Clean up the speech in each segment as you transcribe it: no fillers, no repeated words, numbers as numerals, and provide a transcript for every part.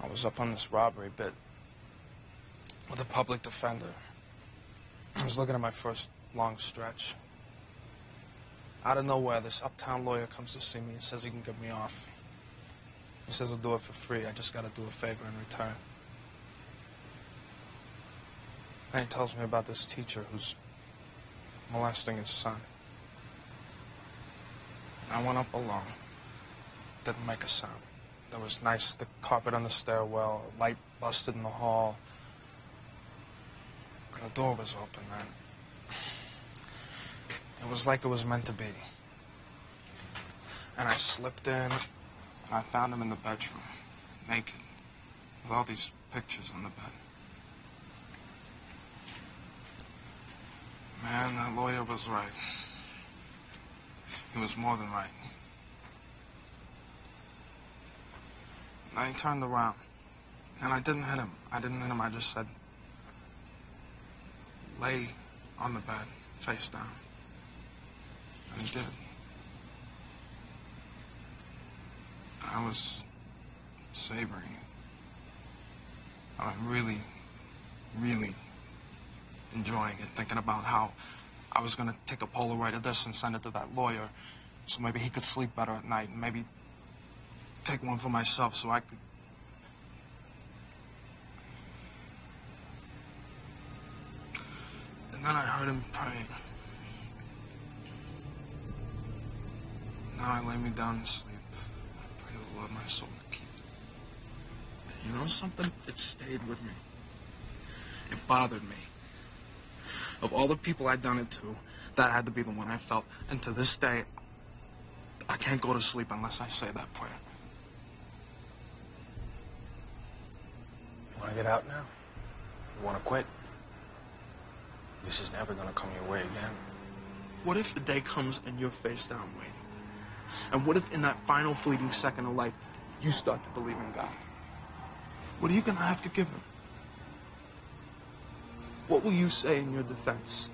I was up on this robbery bit with a public defender. I was looking at my first long stretch. Out of nowhere, this uptown lawyer comes to see me and says he can get me off. He says he'll do it for free. I just gotta do a favor in return. And he tells me about this teacher who's molesting his son. I went up alone. Didn't make a sound. There was nice thick carpet on the stairwell, a light busted in the hall. And the door was open, man. It was like it was meant to be. And I slipped in, and I found him in the bedroom, naked, with all these pictures on the bed. Man, that lawyer was right. He was more than right. And then he turned around, and I didn't hit him. I just said, lay on the bed, face down. And he did. I was savoring it. I'm really, really enjoying it, thinking about how I was gonna take a Polaroid of this and send it to that lawyer so maybe he could sleep better at night, and maybe take one for myself so I could... And then I heard him praying. Now I lay me down to sleep. I pray the Lord my soul to keep it. And you know something? It stayed with me. It bothered me. Of all the people I'd done it to, that had to be the one I felt. And to this day, I can't go to sleep unless I say that prayer. You want to get out now? You want to quit? This is never going to come your way again. What if the day comes and you're face down waiting? And what if in that final fleeting second of life, you start to believe in God? What are you going to have to give him? What will you say in your defense?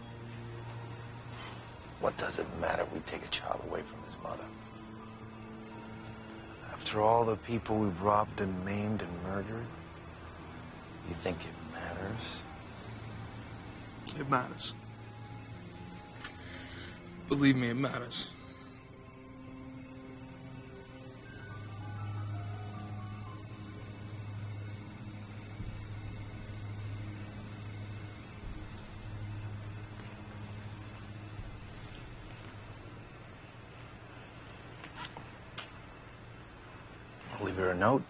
What does it matter if we take a child away from his mother? After all the people we've robbed and maimed and murdered, you think it matters? It matters. Believe me, it matters. I'll leave her a note.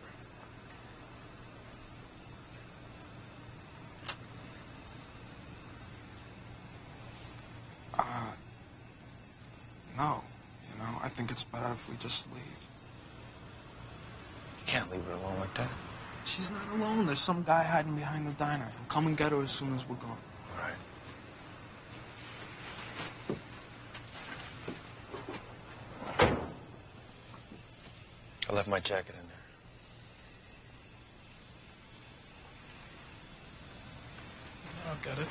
No. You know, I think it's better if we just leave. You can't leave her alone like that. She's not alone. There's some guy hiding behind the diner. He'll come and get her as soon as we're gone. All right. I left my jacket in there. Yeah, I'll get it.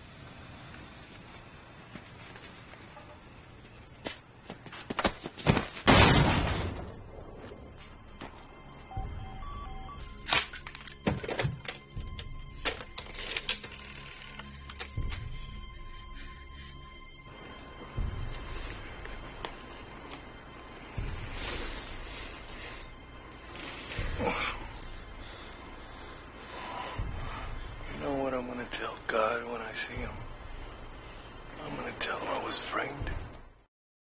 You know what I'm gonna tell God when I see him? I'm gonna tell him I was framed.